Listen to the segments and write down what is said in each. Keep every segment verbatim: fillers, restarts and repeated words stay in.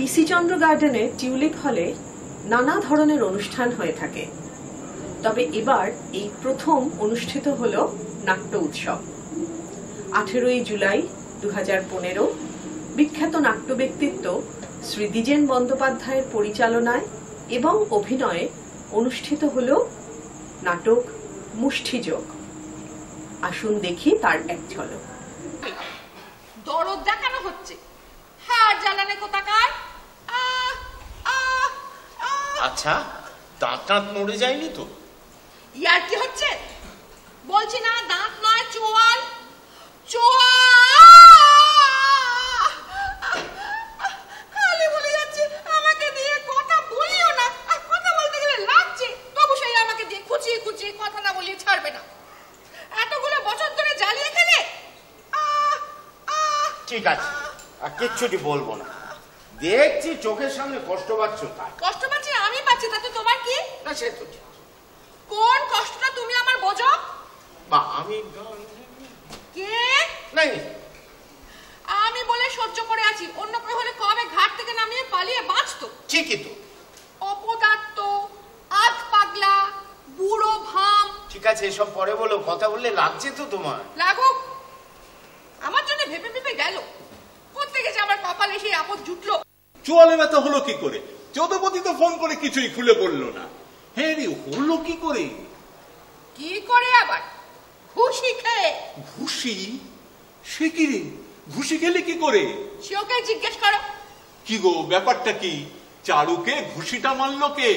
পিসি চন্দ্র গার্ডেনে টিউলিপ হলে নানা ধরনের অনুষ্ঠান হয়ে থাকে, তবে এবার এই প্রথম অনুষ্ঠিত হল নাট্য উৎসব। আঠেরোই জুলাই দু হাজার পনেরো বিখ্যাত নাট্য ব্যক্তিত্ব শ্রী দ্বিজেন বন্দ্যোপাধ্যায়ের পরিচালনায় এবং অভিনয়ে অনুষ্ঠিত হল নাটক মুষ্ঠিযোগ। আসুন দেখি তার এক ঝলক। দরদ দেখানো হচ্ছে, হাড় জ্বালানে কোথাকার। আচ্ছা, দাঁত টাঁত নড়ে যায়নি তো? ইয়ার কি হচ্ছে? বলছি না দাঁত নয়, চোয়াল। খালি বলে যাচ্ছে আমাকে দিয়ে কথা বলিও না, কথা বলতে গেলে লাগছে, তবু সেই আমাকে দিয়ে খুচিয়ে খুচিয়ে কথা না বলিয়ে ছাড়বে না। এতগুলো বছর ধরে জ্বালিয়ে খেলে। ঠিক আছে, আর কিচ্ছুটি বলবো না। দেখছি চোখের সামনে কষ্ট পাচ্ছ। তাই কষ্ট পাচ্ছি আমি পাচ্ছি, তাতে তোমার কি? না সে তো কোন কষ্টটা তুমি আমার বোঝো? বা আমি কে? নাই, আমি বলে সহ্য করে আছি, অন্য কেউ হলে কবে ঘাট থেকে নামিয়ে পালিয়ে বাঁচতো। ঠিকই তো। অপদার্থ, আধ পাগলা, বুড়ো ভাম। ঠিক আছে, এসব পরে বলো, কথা বললে লাগছে তো তোমার। লাগুক, আমার জন্য ভেবে ভেবে গেল। কোথা থেকে যে আমার কপালে সেই আপদ জুটলো। চোয়ালে ব্যথা হলো কি করে? যদুপতি তো ফোন করে কিছুই খুলে বললো না। হ্যাঁ রে, হলো কি করে? কি করে আবার? ঘুষি খেয়ে। ঘুষি? সে কি রে, ঘুষি খেলে কি করে? সে ওকে জিজ্ঞেস করো। কি গো, ব্যাপারটা কি? চারুকে ঘুষিটা মারলো কে?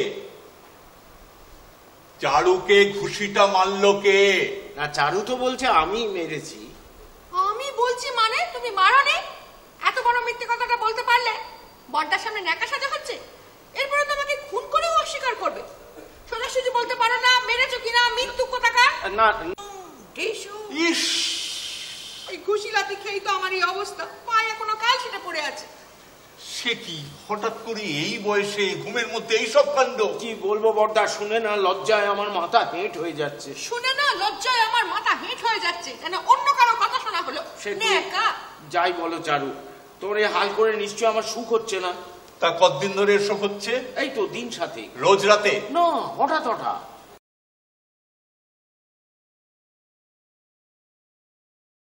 চারুকে ঘুষিটা মারলো কে? না, চারু তো বলছে আমি মেরেছি। আমি বলছি মানে? তুমি মারোনি? এত বড় মিথ্যে কথাটা বলতে পারলে? বড়টার সামনে ন্যাকা সাজা হচ্ছে, এরপরে তোমাকে খুন করেও অস্বীকার করবে। সোজাসুজি বলতে পারো না মেরেছো কিনা? মৃত্যু কোথাকার। না ইস, ওই ঘুষি লাথি খেয়েই তো আমার এই অবস্থা। পায়ে এখনো কাল সেটা পড়ে আছে। সে কি, হঠাৎ করে এই বয়সে ঘুমের মধ্যে এইসব কাণ্ড? কি বলবো বড়দা, শুনে না লজ্জায় আমার মাথা হেঁট হয়ে যাচ্ছে। শুনে না লজ্জায় আমার মাথা হেঁট হয়ে যাচ্ছে, যেন অন্য কারো কথা শোনা হলো। যাই বলো চারু, তোর এই হাল করে নিশ্চয় আমার সুখ হচ্ছে না। তা কতদিন ধরে এসব হচ্ছে? এই তো দিন সাথে। রোজ রাতে? না, হঠাৎ হঠাৎ।